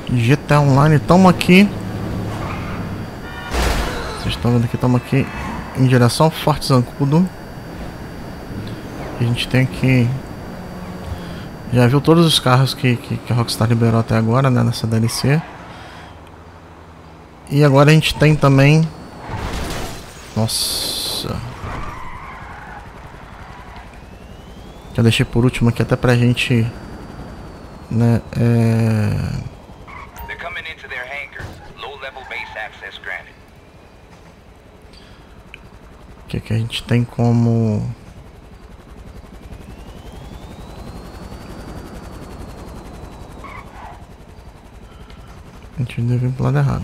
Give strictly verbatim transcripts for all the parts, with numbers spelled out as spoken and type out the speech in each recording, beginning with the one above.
G T A Online, estamos aqui. Vocês estão vendo que estamos aqui em direção ao Forte Zancudo. A gente tem aqui. Já viu todos os carros que, que, que a Rockstar liberou até agora, né, nessa D L C. E agora a gente tem também. Nossa. Que eu deixei por último aqui até pra gente, né, é... O que que a gente tem como... A gente deve vir pro lado errado.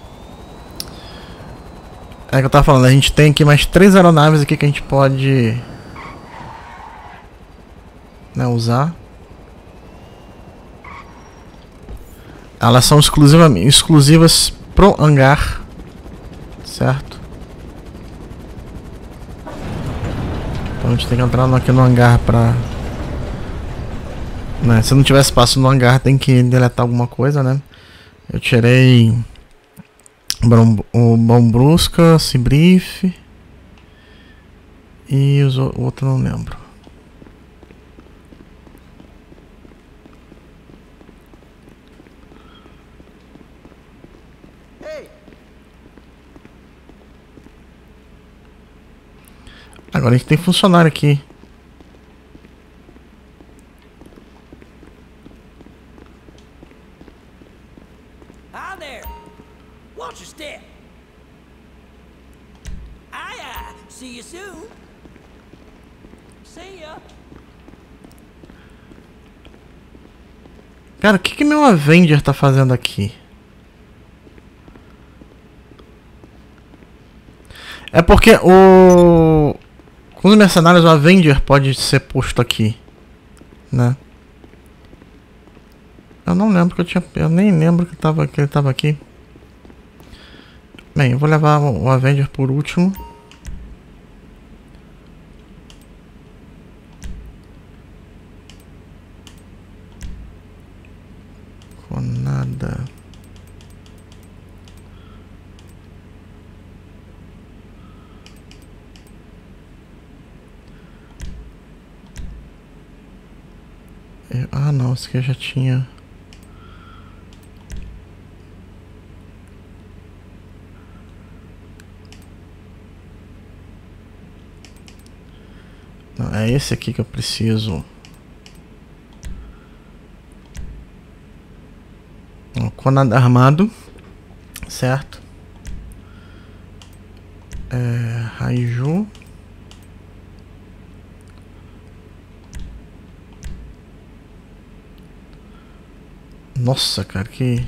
É que eu tava falando, a gente tem aqui mais três aeronaves aqui que a gente pode, né, usar. Elas são exclusivamente exclusivas pro hangar, certo? Então a gente tem que entrar aqui no hangar pra, né, se não tiver espaço no hangar tem que deletar alguma coisa, né? Eu tirei o Bombrusca, Seabrief e o outro não lembro. Agora a gente tem funcionário aqui. Hi there. Watch your step. Aye, aye. See you soon. See ya. Cara, o que que meu Avenger tá fazendo aqui? É porque o... Com os mercenários, o Avenger pode ser posto aqui, né? Eu não lembro que eu tinha... Eu nem lembro que, tava, que ele tava aqui. Bem, eu vou levar o Avenger por último. Com nada... Ah não, esse aqui eu já tinha. Não, é esse aqui que eu preciso. Com nada armado, certo? É, Raiju. Nossa, cara, que...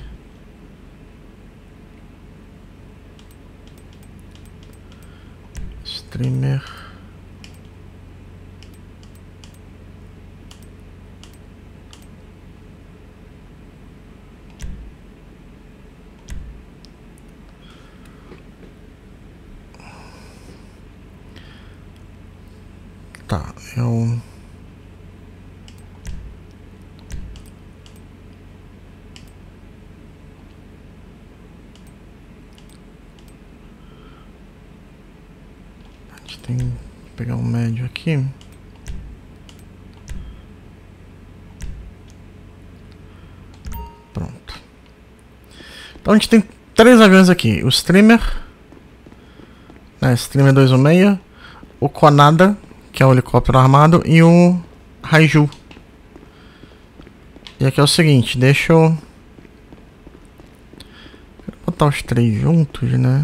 Streamer... Tá, eu... Tem que pegar um médio aqui. Pronto. Então a gente tem três aviões aqui. O Streamer, né, Streamer duzentos e sessenta, o Conada, que é o helicóptero armado, e o Raiju. E aqui é o seguinte, deixa eu... Vou botar os três juntos, né?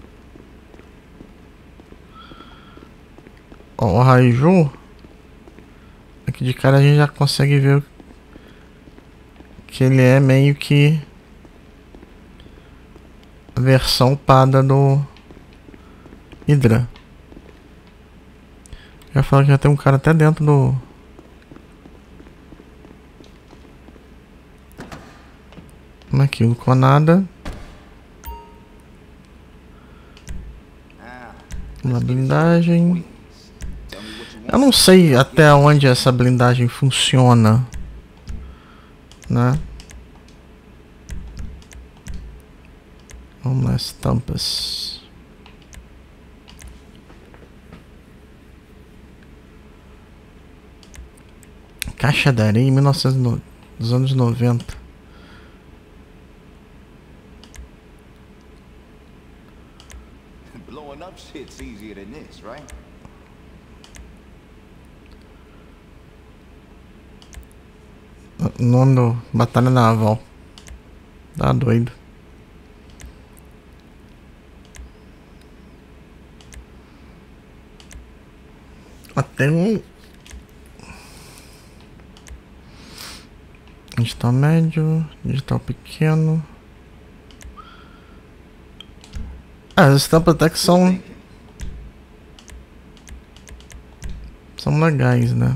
O Raiju, aqui de cara a gente já consegue ver que ele é meio que a versão upada do Hydra. Já falo que já tem um cara até dentro do... Aqui, o Conada. Uma blindagem. Eu não sei até onde essa blindagem funciona, né? Vamos lá, estampas. Caixa de areia em mil e novecentos dos anos noventa. Blowing up shit's easier than this, right? Nome do Batalha Naval. Tá doido. Até um. Digital médio, digital pequeno. Ah, as estampas até que são. São legais, né?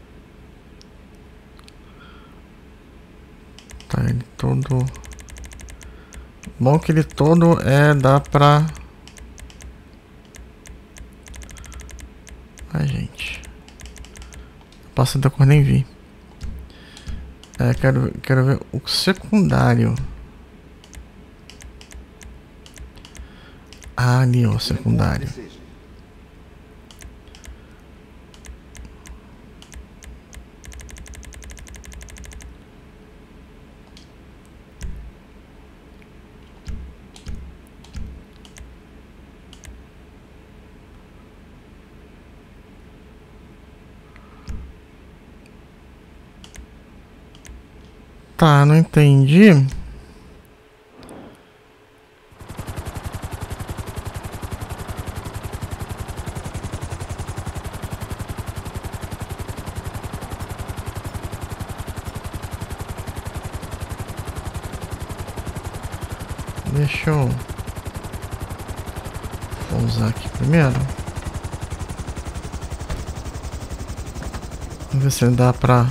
Tá, ele todo. Bom que ele todo é. Dá pra. Ai, gente. Passa da cor, nem vi. É, quero, quero ver o secundário. Ah, ali, ó, secundário. Tá, não entendi. Deixa eu vou usar aqui primeiro. Vamos ver se dá pra.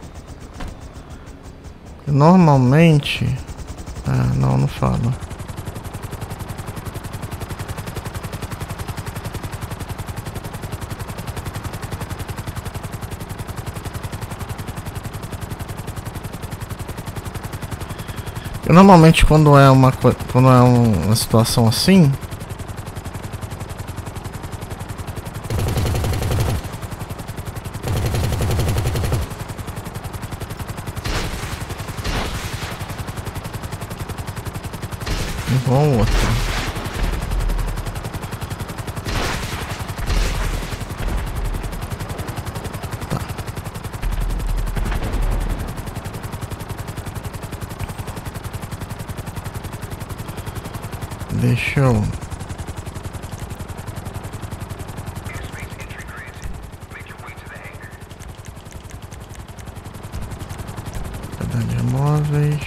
Normalmente. Ah, não, não fala. Eu, normalmente quando é uma quando é um, uma situação assim, igual o outro. Tá. Deixa eu. Cadê de móveis?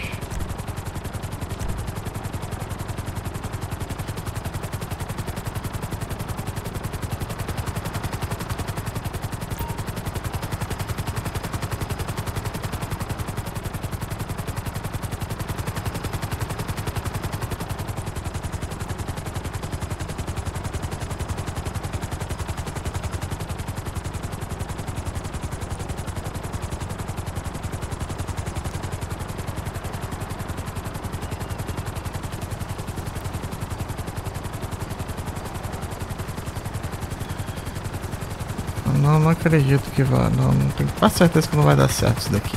Não, não acredito que vá. Não, não tenho quase certeza que não vai dar certo isso daqui.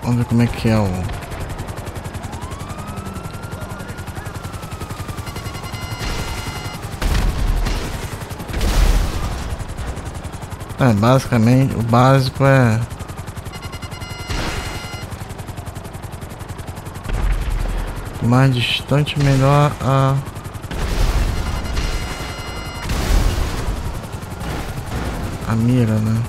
Vamos ver como é que é o... É, basicamente, o básico é... mais distante, melhor a... a mira, né?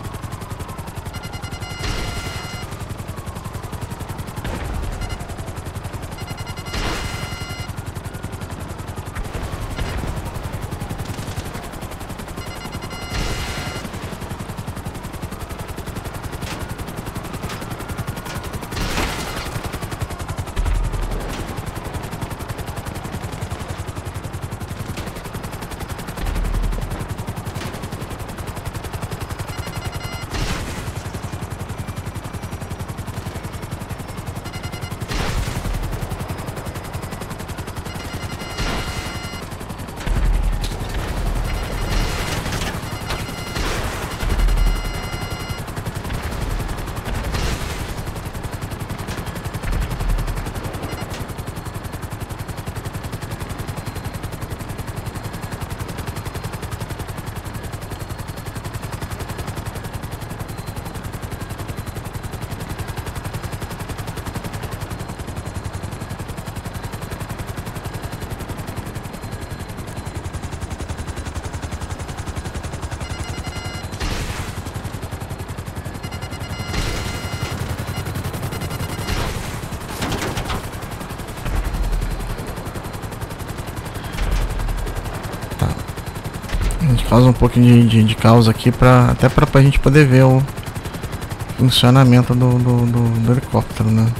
A gente causa um pouquinho de, de, de caos aqui, pra, até pra, pra gente poder ver o funcionamento do, do, do, do helicóptero, né?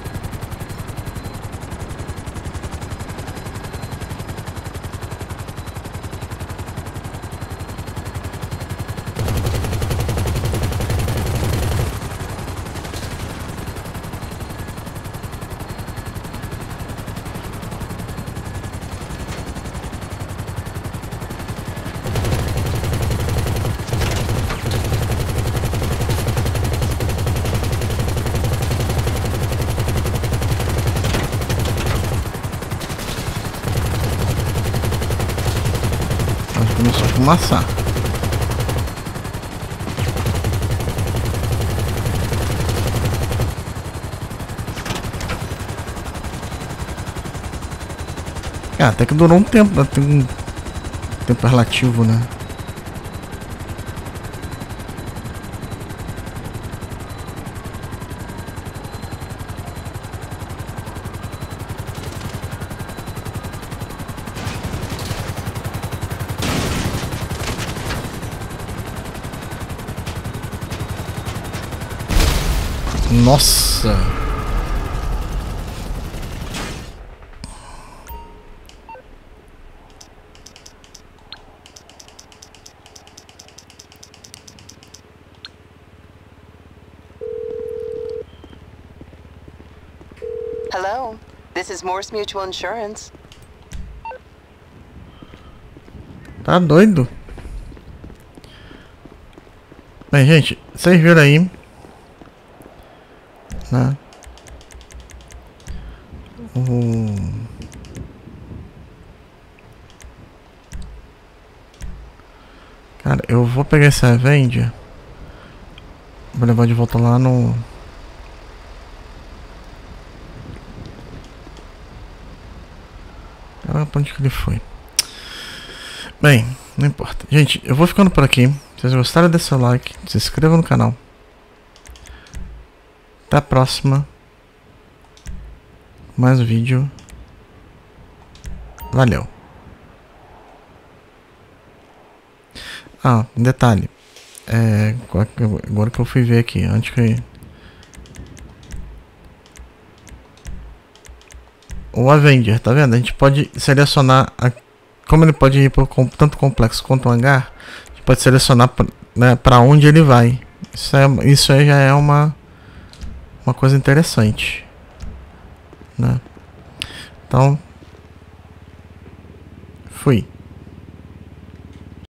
Começou a fumaçar. É, até que durou um tempo, tem um tempo relativo, né? Nossa! Hello, this is Morse Mutual Insurance. Tá doido? Bem, gente, vocês viram aí, né? O... Cara, eu vou pegar esse Avenger, vou levar de volta lá no... Ah, pra onde que ele foi? Bem, não importa. Gente, eu vou ficando por aqui. Se vocês gostaram, deixa seu like, se inscreva no canal. Até a próxima. Mais um vídeo. Valeu. Ah, um detalhe. É, agora que eu fui ver aqui, antes que... O Avenger, tá vendo? A gente pode selecionar... A... Como ele pode ir por tanto complexo quanto o hangar, a gente pode selecionar, né, para onde ele vai. Isso, é, isso aí já é uma... Uma coisa interessante, né? Então, fui.